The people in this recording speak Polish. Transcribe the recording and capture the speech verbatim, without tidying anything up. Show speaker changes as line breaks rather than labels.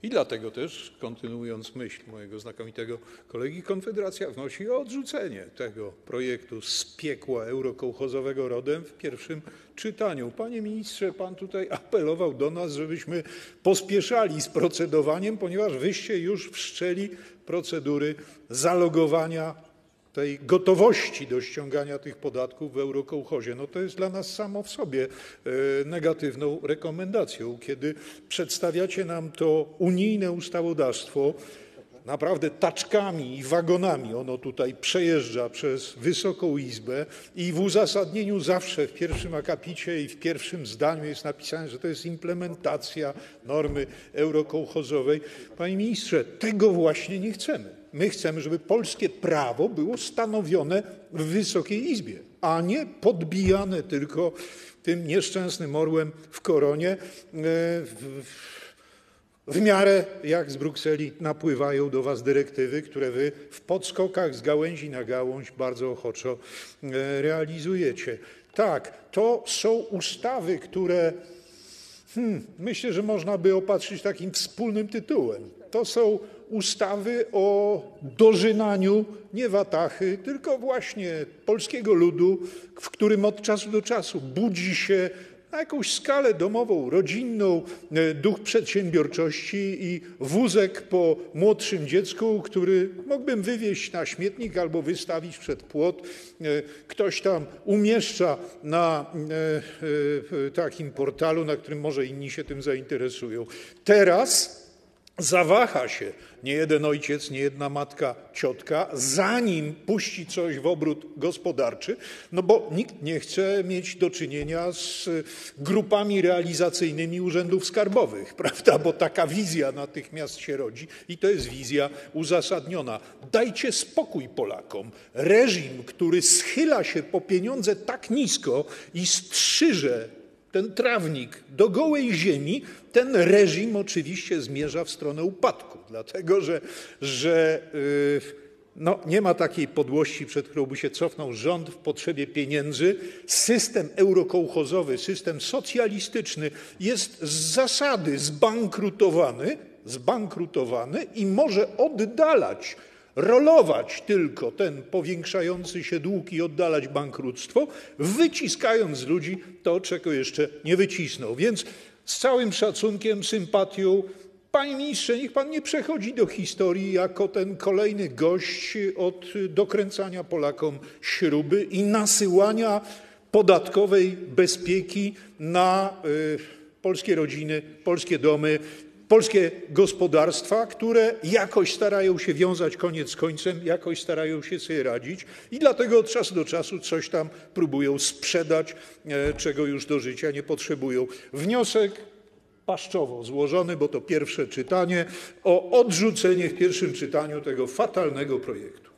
I dlatego też, kontynuując myśl mojego znakomitego kolegi, Konfederacja wnosi o odrzucenie tego projektu z piekła eurokołchozowego rodem w pierwszym czytaniu. Panie ministrze, pan tutaj apelował do nas, żebyśmy pospieszali z procedowaniem, ponieważ wyście już wszczęli procedury zalogowania tej gotowości do ściągania tych podatków w eurokołchozie. No to jest dla nas samo w sobie negatywną rekomendacją. Kiedy przedstawiacie nam to unijne ustawodawstwo, naprawdę taczkami i wagonami ono tutaj przejeżdża przez Wysoką Izbę i w uzasadnieniu zawsze w pierwszym akapicie i w pierwszym zdaniu jest napisane, że to jest implementacja normy eurokołchozowej. Panie ministrze, tego właśnie nie chcemy. My chcemy, żeby polskie prawo było stanowione w Wysokiej Izbie, a nie podbijane tylko tym nieszczęsnym orłem w koronie w, w miarę jak z Brukseli napływają do was dyrektywy, które wy w podskokach z gałęzi na gałąź bardzo ochoczo realizujecie. Tak, to są ustawy, które hmm, myślę, że można by opatrzyć takim wspólnym tytułem. To są ustawy o dożynaniu nie watachy, tylko właśnie polskiego ludu, w którym od czasu do czasu budzi się na jakąś skalę domową, rodzinną duch przedsiębiorczości i wózek po młodszym dziecku, który mógłbym wywieźć na śmietnik albo wystawić przed płot, ktoś tam umieszcza na takim portalu, na którym może inni się tym zainteresują. Teraz zawaha się niejeden ojciec, niejedna matka, ciotka, zanim puści coś w obrót gospodarczy, no bo nikt nie chce mieć do czynienia z grupami realizacyjnymi urzędów skarbowych, prawda? Bo taka wizja natychmiast się rodzi i to jest wizja uzasadniona. Dajcie spokój Polakom. Reżim, który schyla się po pieniądze tak nisko i strzyże ten trawnik do gołej ziemi, ten reżim oczywiście zmierza w stronę upadku, dlatego że, że yy, no, nie ma takiej podłości, przed którą by się cofnął rząd w potrzebie pieniędzy. System eurokołchozowy, system socjalistyczny jest z zasady zbankrutowany, zbankrutowany i może oddalać, rolować tylko ten powiększający się dług i oddalać bankructwo, wyciskając z ludzi to, czego jeszcze nie wycisnął. Więc z całym szacunkiem, sympatią, panie ministrze, niech pan nie przechodzi do historii jako ten kolejny gość od dokręcania Polakom śruby i nasyłania podatkowej bezpieki na y, polskie rodziny, polskie domy, polskie gospodarstwa, które jakoś starają się wiązać koniec z końcem, jakoś starają się sobie radzić i dlatego od czasu do czasu coś tam próbują sprzedać, czego już do życia nie potrzebują. Wniosek paszczowo złożony, bo to pierwsze czytanie, o odrzucenie w pierwszym czytaniu tego fatalnego projektu.